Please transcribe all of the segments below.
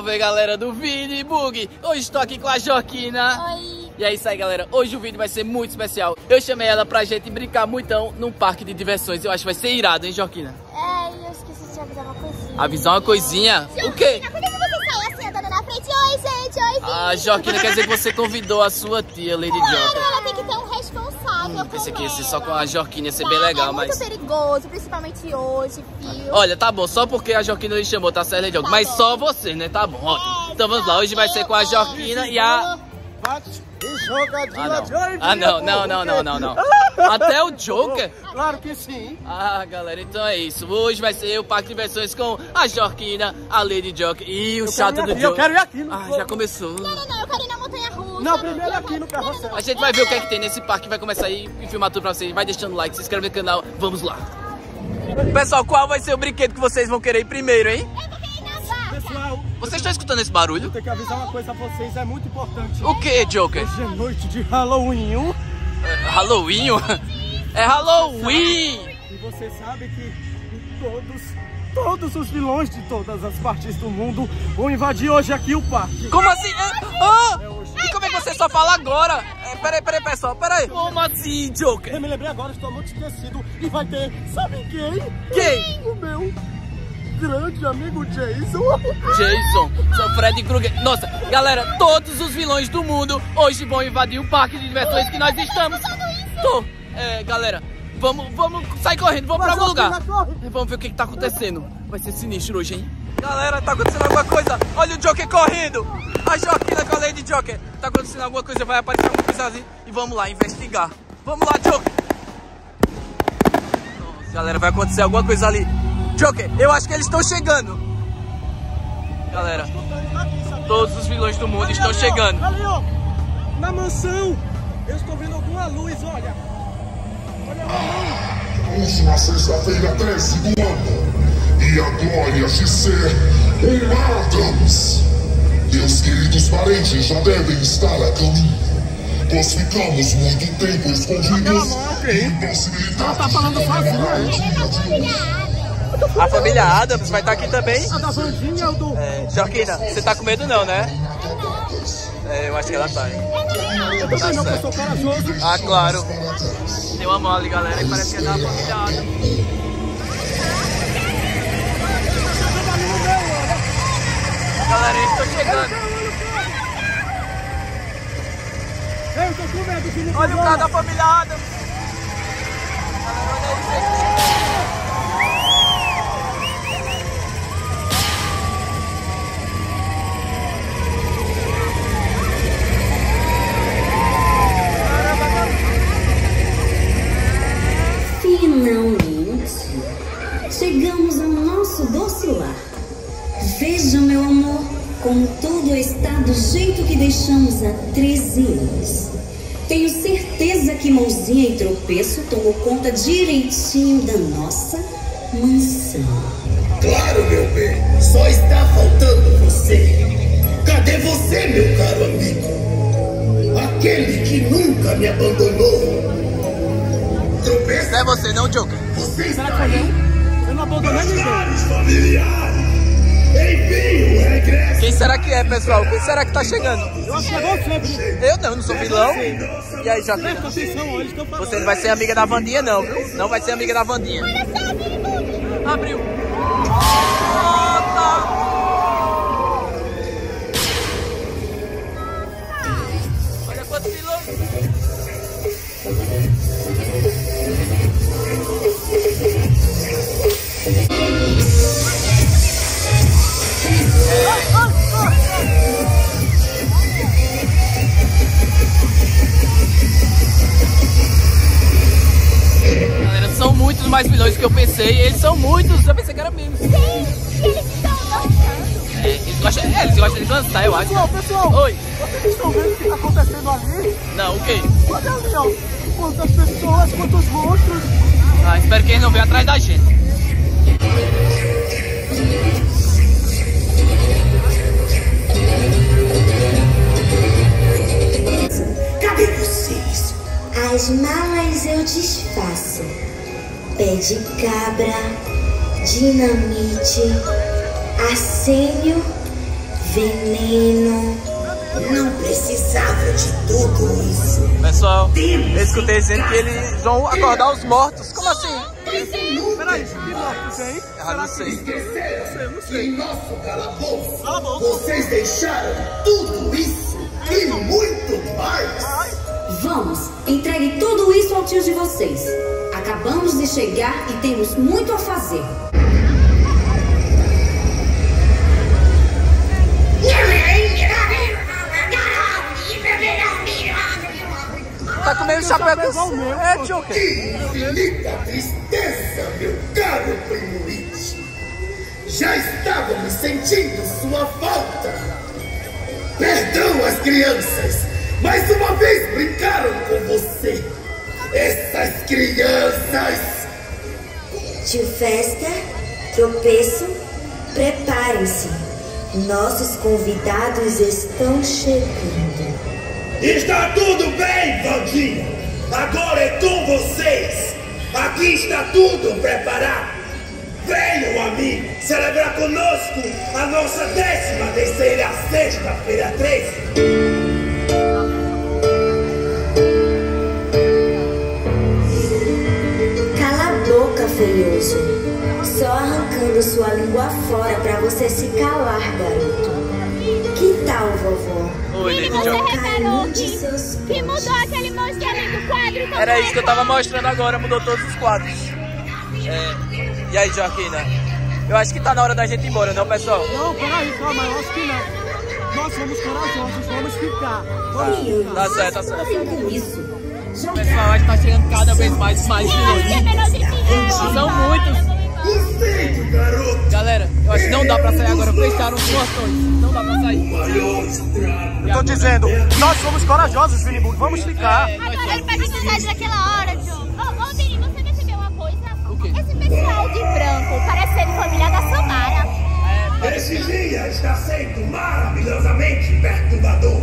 Salve, galera do Vini Bug. Hoje estou aqui com a Joaquina. Oi. E é isso aí, galera. Hoje o vídeo vai ser muito especial. Eu chamei ela pra gente brincar muitão num parque de diversões. Eu acho que vai ser irado, hein, Joaquina? É, e eu esqueci de avisar uma coisinha. Avisar uma coisinha? O quê? Por que você sai assim andando na frente? Oi, gente, oi, filho. Ah, Joaquina, quer dizer que você convidou a sua tia, Lady Claro, Joker. ela tem que ter um responsável. Pensei que ia ser ela. só com a Joaquina, ia ser bem legal, É muito mas... perigoso, principalmente hoje, filho. Olha, tá bom, só porque a Joaquina lhe chamou, tá certo, Lady Joker? Tá Mas bom. só você, né? Tá bom, ótimo. Então vamos lá, hoje vai ser com a Joaquina e a... Não. Até o Joker? Claro que sim. Ah, galera, então é isso. Hoje vai ser o parque de diversões com a Joaquina, a Lady Joker e o chato do Joker. Eu quero ir aqui. Ah, já começou. Não, eu quero ir na montanha-russa. Não, primeiro aqui no carrossel. A gente vai ver o que é que tem nesse parque, vai começar aí e filmar tudo pra vocês. Vai deixando like, se inscreve no canal, vamos lá. Pessoal, qual vai ser o brinquedo que vocês vão querer ir primeiro, hein? Eu vou querer ir na barra. Pessoal, Vocês estão escutando esse barulho? eu tenho que avisar uma coisa a vocês, é muito importante. O que, Joker? Hoje é noite de Halloween. Halloween? É Halloween! E você sabe que todos os vilões de todas as partes do mundo vão invadir hoje aqui o parque. Como assim? Ah! É hoje. E como é que você só fala agora? Peraí, pessoal, peraí. Como assim, Joker? Eu me lembrei agora, estou muito esquecido. E vai ter, sabe quem? Quem? O meu grande amigo Jason. Jason, São Freddy Krueger. Nossa, galera, todos os vilões do mundo hoje vão invadir o parque de diversões que nós estamos. Galera, vamos sair correndo, vamos pra algum lugar. Vamos ver o que tá acontecendo. Vai ser sinistro hoje, hein? Galera, tá acontecendo alguma coisa. Olha o Joker correndo. A Joaquina com a Lady Joker. Tá acontecendo alguma coisa, vai aparecer alguma coisa ali. E vamos lá investigar. Vamos lá, Joker. Nossa, galera, vai acontecer alguma coisa ali. Joker, eu acho que eles estão chegando. Galera, todos os vilões do mundo estão chegando. Ali, ó, na mansão. Eu estou vendo alguma luz, olha. Olha a mão. Hoje na sexta-feira 13 do ano. E a glória de ser um Adams. Meus queridos parentes já devem estar a caminho. Nós ficamos muito tempo escondidos. Ela tá falando sozinha. A família Adams vai estar aqui também. A da Vandinha ou do... Joaquina, você tá com medo não, né? Eu acho que ela tá, hein? Eu também não, porque eu sou corajoso. Ah, claro. Tem uma mão ali, galera, e parece que é da família Adams. Galera, eles estão chegando. Eu tô com medo, filho. Olha o cara da família Adams. Galera, olha eles chegando. Finalmente, chegamos ao nosso doce lar. Veja, meu amor, como tudo está do jeito que deixamos há 13 anos. Tenho certeza que Mãozinha e Tropeço tomou conta direitinho da nossa mansão. Claro, meu bem, só está faltando você. Cadê você, meu caro amigo? Aquele que nunca me abandonou. Tropeço. Não é você não, Joker? Você Será está que foi aí? eu? Eu não abandonei ninguém. Familiares. Enfim, o regresso. Quem será que é, pessoal? Quem será que tá chegando? Eu acho que é você, Brito. Eu não sou vilão. E aí, Joaquina? Presta atenção, eles estão falando. Você não vai ser amiga da Vandinha, não, viu? Não vai ser amiga da Vandinha. Abriu. Olha quantos vilões. Galera, são muitos mais vilões do que eu pensei. Eles são muitos. Eu pensei que era menos. Gente, eles estão dançando. Eles gostam de dançar, eu acho. Pessoal, Oi. vocês estão vendo o que está acontecendo ali? Não, o quê? Olha ali, ó. Quantas pessoas, quantos monstros. Ah, espero que eles não venham atrás da gente. Cadê vocês? As malas eu desfaço. Pé de cabra, dinamite, arsênio, veneno. Não precisava de tudo isso. Pessoal, eu escutei dizendo que eles vão acordar os mortos. Como assim? Peraí, que mortos tem? Eu não sei. Não sei. Em nosso calabouço, vocês deixaram tudo isso e muito mais. Vamos, entregue tudo isso ao tio de vocês. Acabamos de chegar e temos muito a fazer. Tá comendo chapéu com... É, Joker. Infinita tristeza, meu caro primo It. Já estava me sentindo sua falta. Perdão as crianças. Mais uma vez brincaram com você. Essas crianças. Tio Festa, Tropeço, preparem-se. Nossos convidados estão chegando. Está tudo bem, Vandinha. Agora é com vocês. Aqui está tudo preparado. Venham a mim celebrar conosco a nossa 13ª Sexta-feira 13. Cala a boca, feioso. Só arrancando sua língua fora pra você se calar, garoto. Que tal, vovó? Oi, Vini, Lady você Joker. reparou de seus que mudou aquele monstro ali do quadro? Como Era é isso que eu tava mostrando agora, mudou todos os quadros. E aí, Joaquina? Eu acho que tá na hora da gente ir embora, não, pessoal? Não, peraí, calma, eu acho que não. Nós somos corajosos, vamos ficar. Vamos ficar. Tá certo, tá certo. Fazendo isso. Já Pessoal, acho que tá chegando cada vez mais vilões. que é melhor de que São muitos. Gostei do garoto. Galera, eu acho que não dá pra sair agora, fecharam os portões. Não dá pra sair. Maior estrago. Eu tô dizendo, nós somos corajosos, Vinibundo, vamos ficar. Agora para a cidade daquela hora, John. Ô, Vini, você percebeu uma coisa? O quê? Esse pessoal de branco parece ser de família da Samara. Esse dia está sendo maravilhosamente perturbador.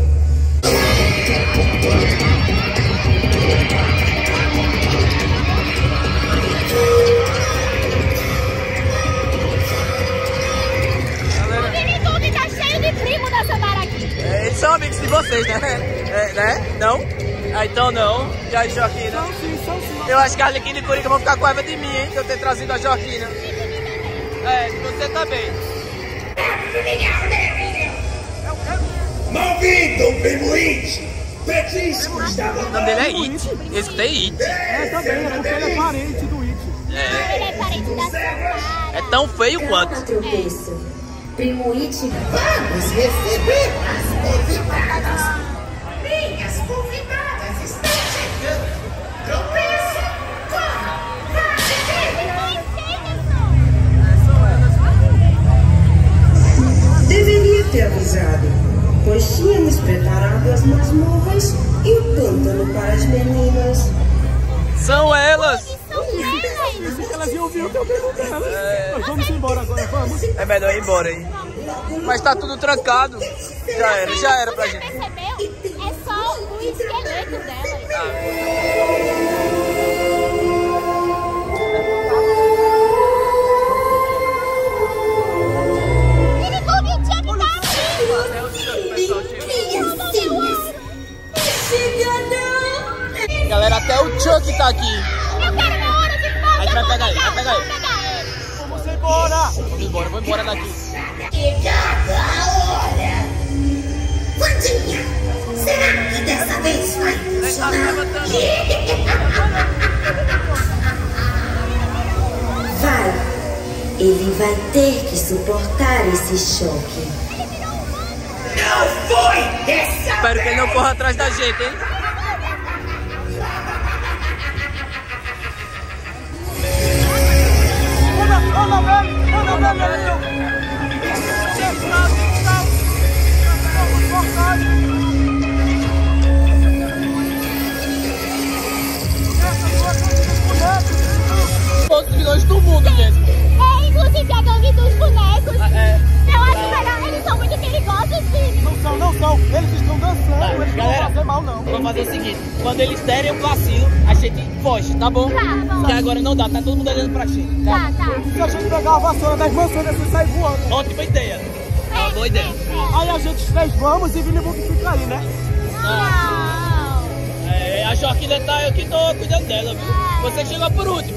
O Vini Duque tá cheio de primo da Samara aqui. Eles são amigos de vocês, né? Né? Não? Ah, então não. E aí, Joaquina? São sim, são sim. Eu acho que a Arlequina e Coringa vão ficar com raiva de mim, hein? De eu ter trazido a Joaquina. Você também. Malvindo, primo It. Petisco estava O nome dele é It. Eu escutei It. É, também, é porque ele é parente do It. Ele é parente da Samara. É tão feio Calma, quanto. Tropeço. Primo It, Vamos receber as convidadas. Minhas convidadas estão chegando. Tropeço, corre, deveria ter avisado, pois tínhamos preparado as masmorras e o pântano para as meninas. São elas. Elas iam ouvir o que eu perguntei delas. Nós vamos embora agora, vamos. É melhor ir embora, hein? Mas tá tudo trancado. Já era pra Você gente. percebeu? É só o esqueleto dela. Vini Duque tinha que estar aqui. Galera, até o Chuck tá aqui. Eu quero na hora de fogo. Aí vai pegar ele, vai pegar ele. Vamos embora. Vou embora daqui. chegada a hora. Vandinha, será que dessa vez vai funcionar? Vai. Ele vai ter que suportar esse choque. Não foi dessa Espero que ele não corra atrás da gente, hein? Anda, velho. Todos os vilões do mundo, gente. É, inclusive a gangue dos bonecos. É. Eu acho melhor, eles são muito perigosos, Vini. Não são. Eles estão dançando, eles não Galera, vão fazer mal, não. Vamos fazer o seguinte: quando eles derem um vacilo, a gente foge, tá bom? Tá bom. Porque agora não dá, tá todo mundo olhando pra gente. Tá. Se a gente pegar a vassoura das mansões, você sai voando. Ótima ideia. É, boa ideia. Aí a gente três vamos e Vini Book fica aí, né? Não. É, a Jorquina tá, eu que tô cuidando dela, viu? Você chegou por último.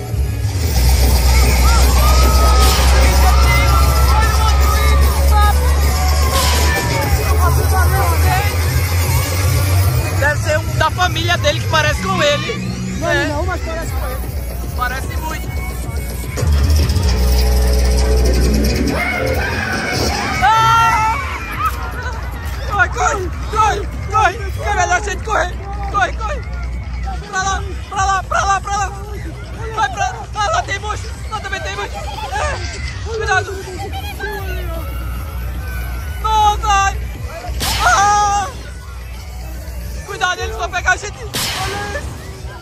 Deve ser um da família dele que parece com ele. Não, É. não, mas parece com ele. Parece muito. Ah! Corre, corre, corre, corre. É melhor a gente correr. Corre, corre. Pra lá, pra lá, pra lá, pra lá. Vai pra lá. Ah, lá tem bucho. Lá também tem bucho. É. Cuidado. Não, vai. Ah! Cuidado, eles vão pegar a gente. Olha isso.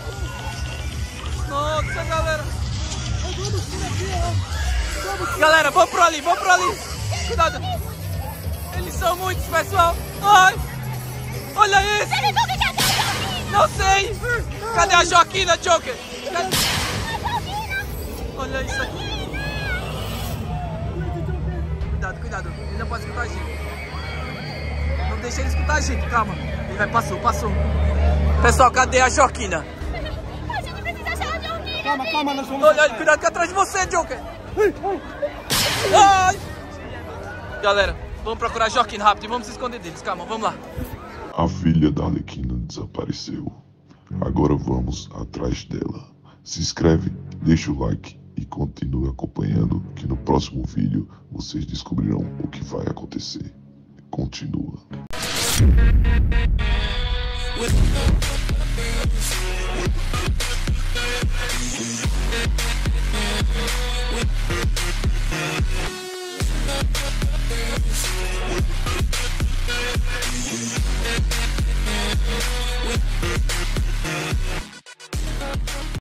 Nossa, galera. Galera, vamos por ali, vamos por ali. Cuidado. Eles são muitos, pessoal. Ai. Olha isso. Não sei. Cadê a Joaquina, Joker? Cadê? Olha isso aqui. Cuidado, cuidado. Ele não pode escutar a gente. Não deixa ele escutar a gente, calma. Ele vai, passou, passou. Pessoal, cadê a Joaquina? A gente precisa achar a Joaquina. Calma, calma, nós vamos... Olha, cuidado que é atrás de você, Joker. Ai. Galera, vamos procurar a Joaquina rápido e vamos se esconder deles. Calma, vamos lá. A filha da Arlequina desapareceu. Agora vamos atrás dela. Se inscreve, deixa o like e continue acompanhando que no próximo vídeo vocês descobrirão o que vai acontecer. Continua.